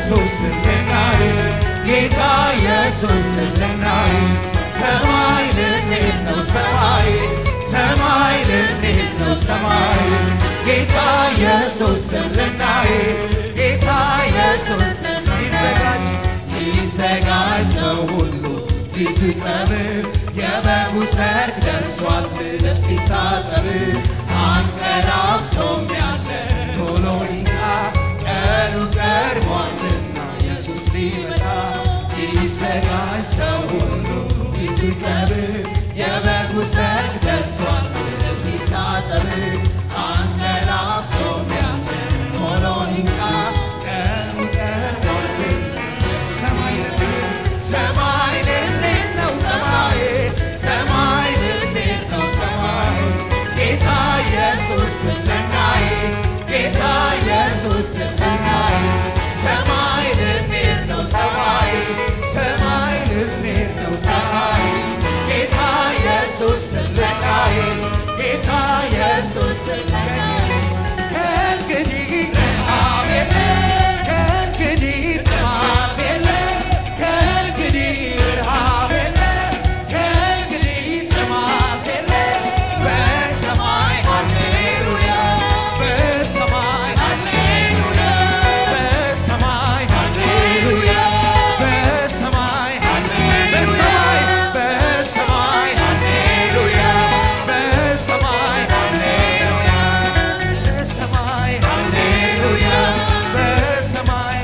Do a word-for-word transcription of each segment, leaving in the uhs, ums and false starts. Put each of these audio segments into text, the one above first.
ኢየሱስ ልናይ ጌታ ኢየሱስ ልናይ ሰማይ ልንሄድ ነው ሰማይ ሰማይ ልንሄድ ነው ሰማይ ጌታ ኢየሱስ ልናይ ጌታ ኢየሱስ ይዘጋጅ ይዘጋጅ ሰው ሁሉ ፊቱ ይቅረብ የበጉ ሰርግ ደርሷል ልብስ ይታጠብ አንቀላፍቶም ያለ ቶሎ ይንቃ ቀኑ ቀርቧልና ኢየሱስ ሊመጣ ይዘጋጅ ሰው ሁሉ ፊቱ ይቅረብ የበጉ ሰርግ ደርሷል ልብስ ይታጠብ አንቀላፍቶም ያለ ቶሎ ይንቃ ቀኑ ቀርቧልና ሰማይ ሰማይ ልንሄድ ነው ሰማይ ሰማይ ልንሄድ ነው ሰማይ ጌታ ኢየሱስ ልናይ ጌታ ኢየሱስ ልናይ ሰማይ ልንሄድ ነው ሰማይ ሰማይ ልንሄድ ነው ሰማይ ጌታ ኢየሱስ ልናይ ጌታ ኢየሱስ ልናይ ከእንግዲህ ረሃብ የለም ከእንግዲህ ጥማት የለም ከእንግዲህ ረሃብ የለም ከእንግዲህ ጥማት የለም በሰማይ ሃሌሉያ በሰማይ ሃሌሉያ በሰማይ ሃሌሉያ በሰማይ በሰማይ በሰማይ ሃሌሉያ በሰማይ ሃሌሉያ በሰማይ ሃሌሉያ በሰማይ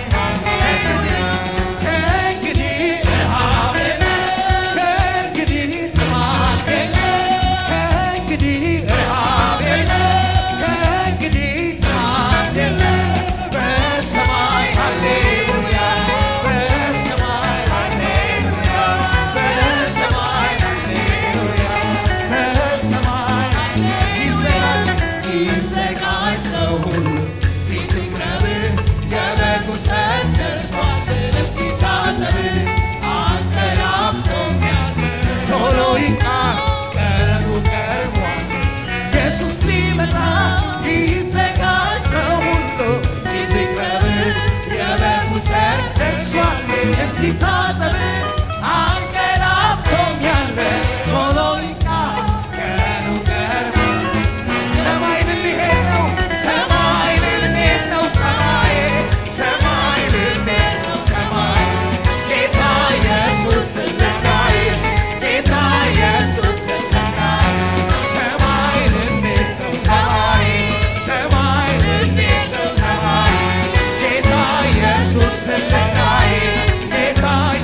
ከእንግዲህ ረሃብ የለም ከእንግዲህ ጥማት የለም ከእንግዲህ ረሃብ የለም ከእንግዲህ ጥማት የለም በሰማይ ሃሌሉያ በሰማይ ሃሌሉያ በሰማይ ሃሌሉያ በሰማይ ይዘጋጅ ይዘጋጅ ሰው ሁሉ ፊቱ ይቅረብ የበጉ ሰርግ ደርሷል ልብስ ይታጠብ አንቀላፍቶም ያለ ቶሎ ይንቃ ቀኑ ቀርቧል ኢየሱስ ሊመጣ ይዘጋጅ ሰው ሁሉ ፊቱ ይቅረብ የበጉ ሰርግ ደርሷል ልብስ ይታጠብ አንቀላፍቶም ያለ ቶሎ ይንቃ ቀኑ ቀርቧል ሰማይ ልንሄድ ነው ሰማይ ልንሄድ ነው ሰማይ ሰማይ ልንሄድ ነው ሰማይ ጌታ ኢየሱስ ልናይ ጌታ ኢየሱስ ልናይ ሰማይ ልንሄድ ነው ሰማይ ሰማይ ልንሄድ ነው ሰማይ ጌታ ኢየሱስ ልናይ ጌታ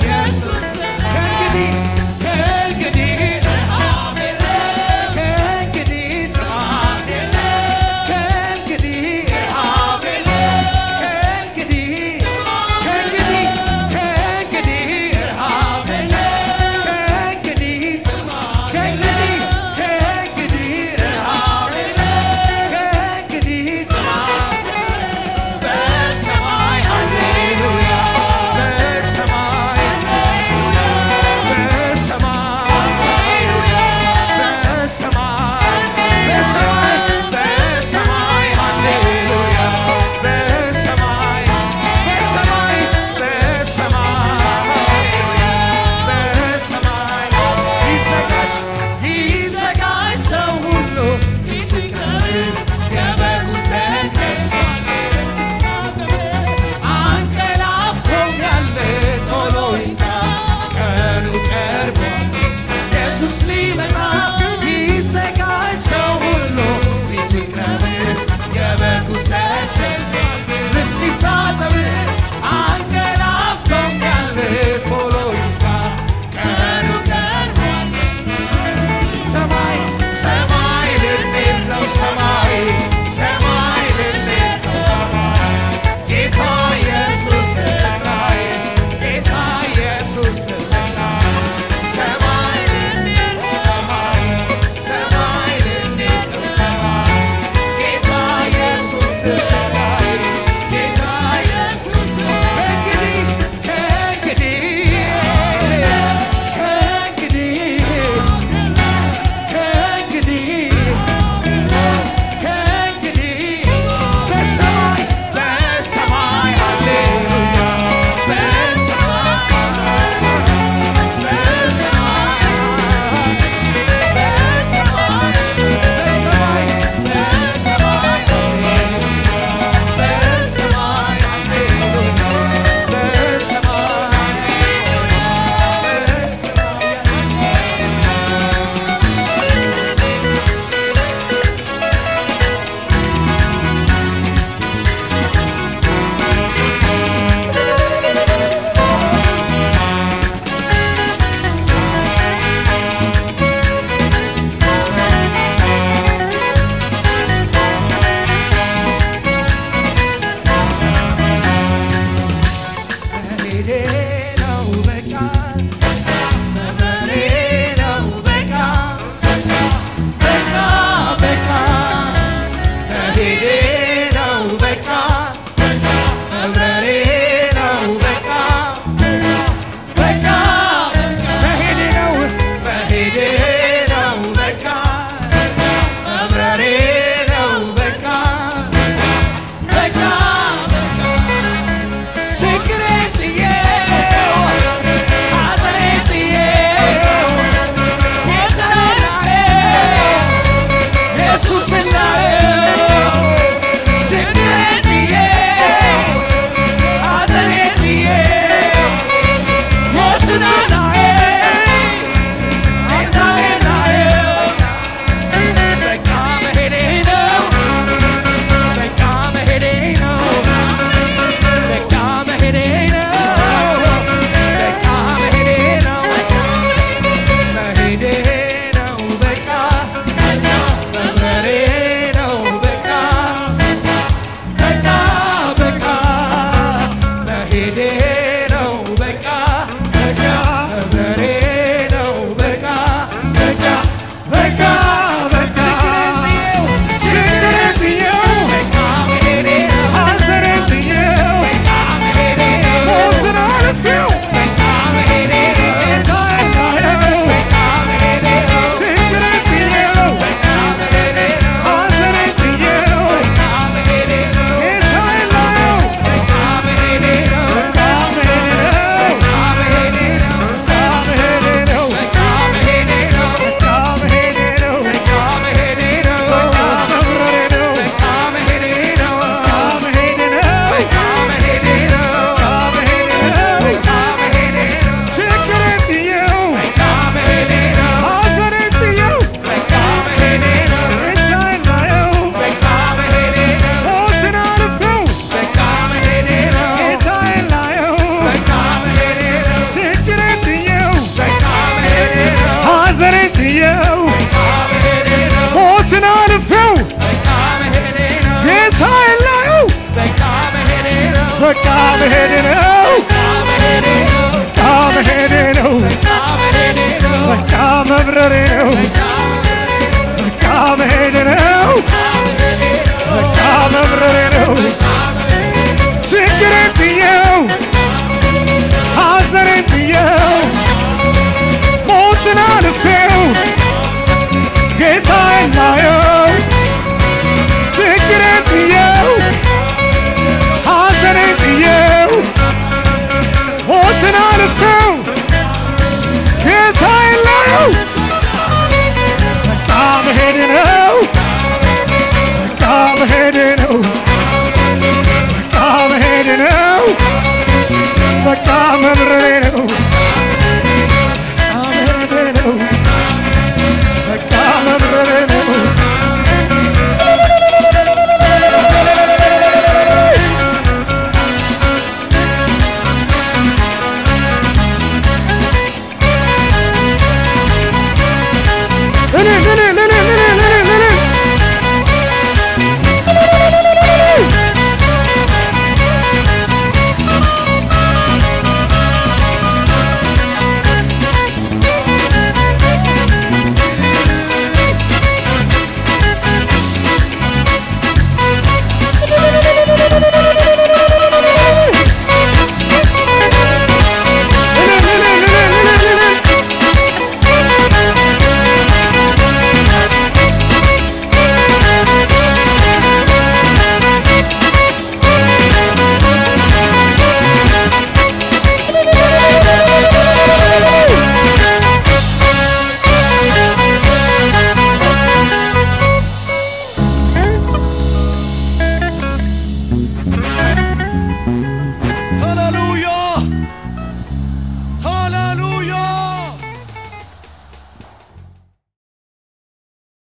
መሄዴ ነው በቃ መብረሬ ነው በቃ በቃ በቃ መሄዴ ነው በቃ መብረሬ ነው በቃ በቃ መሄዴ ነው መሄዴ ነው በቃ መብረሬ ነው በቃ በቃ ችግሬን ጥዬው ሐዘኔን ጥዬው ጌታዬን ላየው ኢየሱስን ላየው ችግሬን ጥዬው ሐዘኔን ጥዬው ኢየሱስን ላየው ጌታዬን ላየው በቃ መሄዴ ነው በቃ መሄዴ ነው በቃ መሄዴ ነው በቃ መሄዴ ነው መሄዴ ነው በቃ መብረሬ ነው በቃ በቃ በቃ መሄዴ ነው በቃ በቃ መብረሬ ነው በቃ በቃ በቃ በቃ ችግሬን ጥዬው በቃ መሄዴ ነው ሐዘኔን ጥዬው በቃ መሄዴ ነው ሞትን አልፌው በቃ መሄዴ ነው ጌታዬን ላየው በቃ መሄዴ ነው ችግሬን ጥዬው በቃ መሄዴ ነው ሐዘኔን ጥዬው በቃ መሄዴ ነው ጌታዬን ላየው በቃ መሄዴ ነው በቃ መሄዴ ነው በቃ መሄዴ ነው በቃ መሄዴ ነው በቃ መሄዴ ነው በቃ መሄዴ ነው በቃ መሄዴ ነው በቃ መብረሬ ነው በቃ መሄዴ ነው በቃ መሄዴ ነው በቃ መሄዴ ነው በቃ መሄዴ ነው በቃ መሄዴ ነው ችግሬን ጥዬው በቃ መሄዴ ነው ሐዘኔን ጥዬው በቃ መሄዴ ነው ጌታዬን ላየው በቃ መሄዴ ነው ሞትን አልፌው በቃ መሄዴ ነው ጌታዬን ላየው በቃ መሄዴ ነው ችግሬን ጥዬው በቃ መሄዴ ነው ሐዘኔን ጥዬው በቃ መሄዴ ነው ሞትን አልፌው በቃ መሄዴ ነው ጌታዬን ላየው በቃ መሄዴ ነው በቃ መሄዴ ነው